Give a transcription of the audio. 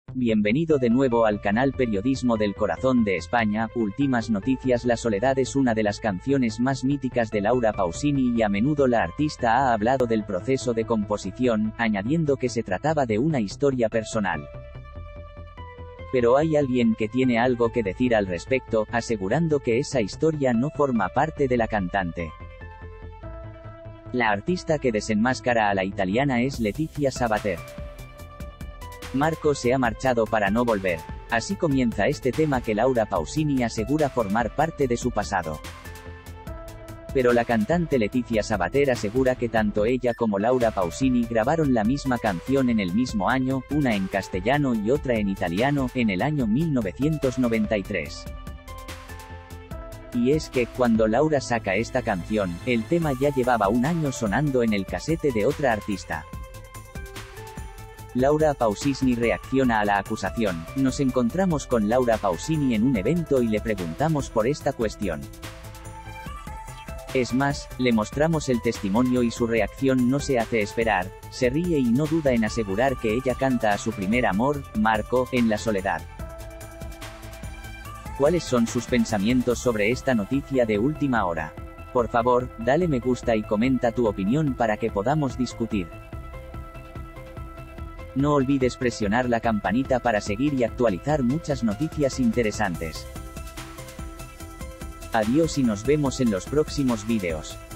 Bienvenido de nuevo al canal Periodismo del Corazón de España. Últimas noticias. La soledad es una de las canciones más míticas de Laura Pausini y a menudo la artista ha hablado del proceso de composición, añadiendo que se trataba de una historia personal. Pero hay alguien que tiene algo que decir al respecto, asegurando que esa historia no forma parte de la cantante. La artista que desenmascara a la italiana es Letizia Sabater. Marco se ha marchado para no volver. Así comienza este tema que Laura Pausini asegura formar parte de su pasado. Pero la cantante Letizia Sabater asegura que tanto ella como Laura Pausini grabaron la misma canción en el mismo año, una en castellano y otra en italiano, en el año 1993. Y es que, cuando Laura saca esta canción, el tema ya llevaba un año sonando en el casete de otra artista. Laura Pausini reacciona a la acusación. Nos encontramos con Laura Pausini en un evento y le preguntamos por esta cuestión. Es más, le mostramos el testimonio y su reacción no se hace esperar, se ríe y no duda en asegurar que ella canta a su primer amor, Marco, en la soledad. ¿Cuáles son sus pensamientos sobre esta noticia de última hora? Por favor, dale me gusta y comenta tu opinión para que podamos discutir. No olvides presionar la campanita para seguir y actualizar muchas noticias interesantes. Adiós y nos vemos en los próximos vídeos.